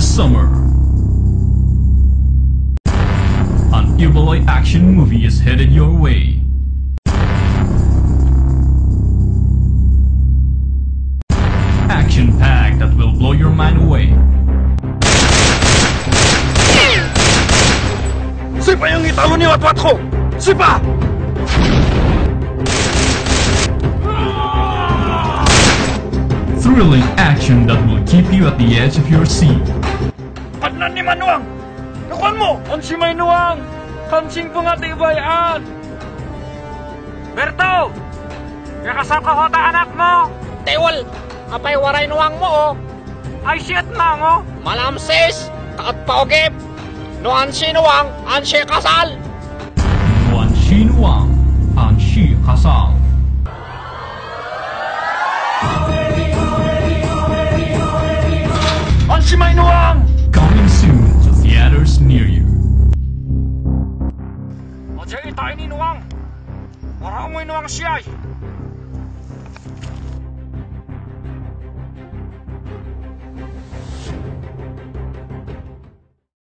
summer. An Ibaloi action movie is headed your way. Action-packed that will blow your mind away. Sipa yung italo ni Watwat ko! Sipa! Thrilling action that will keep you at the edge of your seat. Padnan ni Nuwang! Nakuan mo! Anshiy may Nuwang! Kansing po nga tibayan! Berto! Kakasal ka hota anak mo! Tewal! Apay waray Nuwang mo Ay shit na ngo! Malamsis! Kaat paogip! No Anshiy Nuwang! Anshiy Kasal! Nuwang, Anshiy Kasal. Anshiy may Nuwang! Coming soon to theaters near you. Ajay tayo ni Nuwang! Wala mo Nuwang siyay!